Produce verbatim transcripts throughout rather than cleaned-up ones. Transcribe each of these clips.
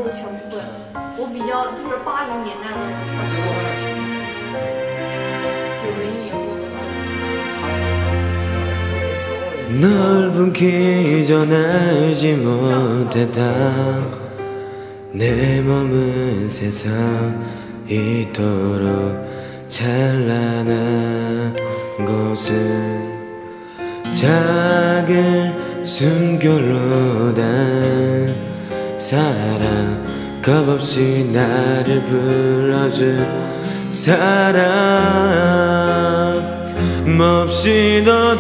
部全部会。我比较就是八零年代的人，九零以后的话。 넓은 기전 알지 못했다. 내 몸은 세상 이토록 찬란한 곳은 작은 숨결로 난 사랑 겁없이 나를 불러준 사랑 몹시도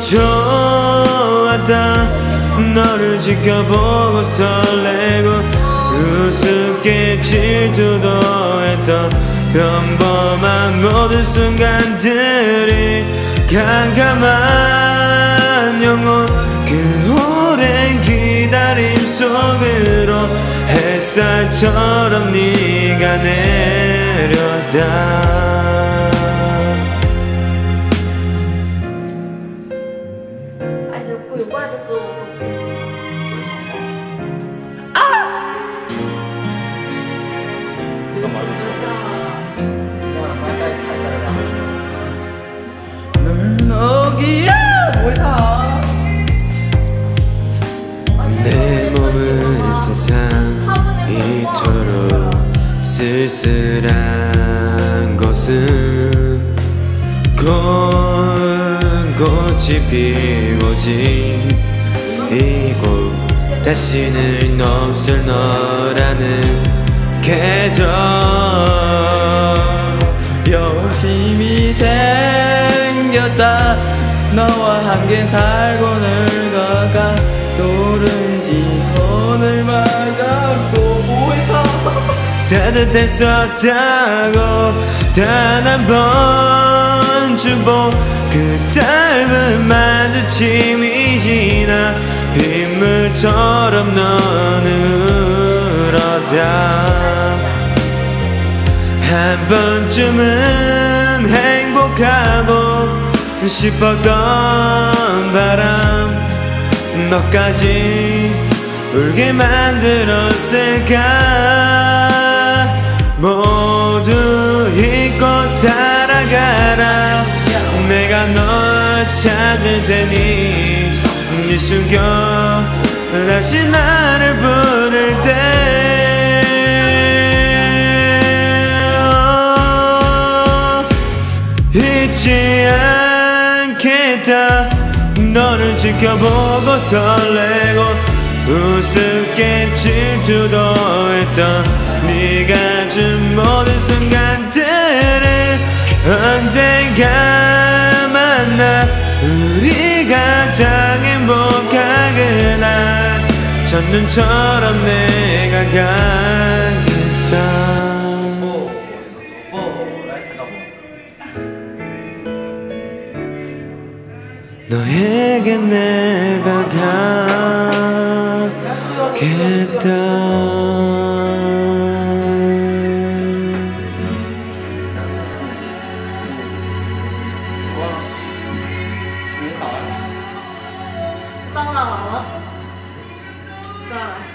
좋았다. 너를 지켜보고 설레고 우습게 질투도 했던 평범한 모든 순간들이 캄캄한 영혼 그 오랜 기다림 속으로 햇살처럼 네가 내렸다. 내 몸은 세상 이토록 쓸쓸한 것은 고운 꽃이 피워진 이곳 다시는 없을 너라는 계절 여심이 생겼다. 너와 함께 살고 늙어가 노른지 손을 맞잡고 오해서 따뜻했었다고 단 한 번 주보 그 짧은 마주침이 지나 빗물처럼 너는 울었다. 한 번쯤은 행복하고 싶었던 바람 너까지 울게 만들었을까. 모두 잊고 살아가라. 내가 널 찾을 테니 네 숨겨 다시 나를 부를 때 잊지 않겠다. 너를 지켜보고 설레고 우습게 질투도 했던 네가 준 모든 순간들을 언젠가 만나 우리 가장 행복한 그날 첫눈처럼 내가 가겠다. 너에게 내가 가겠다. 当然完了，再来。